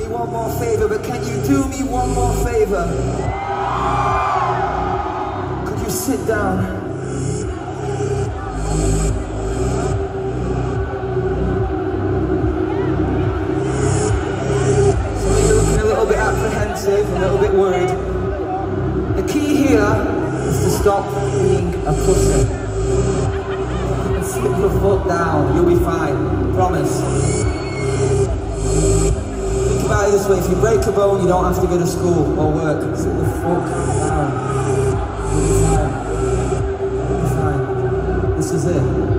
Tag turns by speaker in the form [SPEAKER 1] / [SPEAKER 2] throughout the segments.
[SPEAKER 1] me one more favour, but can you do me one more favour? Could you sit down? Some of you are looking a little bit apprehensive, a little bit worried. The key here is to stop being a pussy. Slip your foot down, you'll be fine, promise. Think about it this way, if you break a bone, you don't have to go to school or work. Slip the fuck down. You'll be fine. You'll be fine. This is it.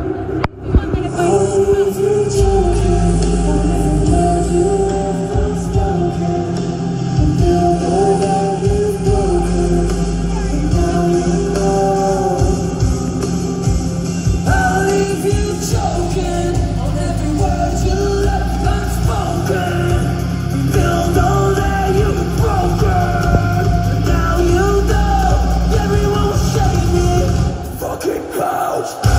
[SPEAKER 2] Couch.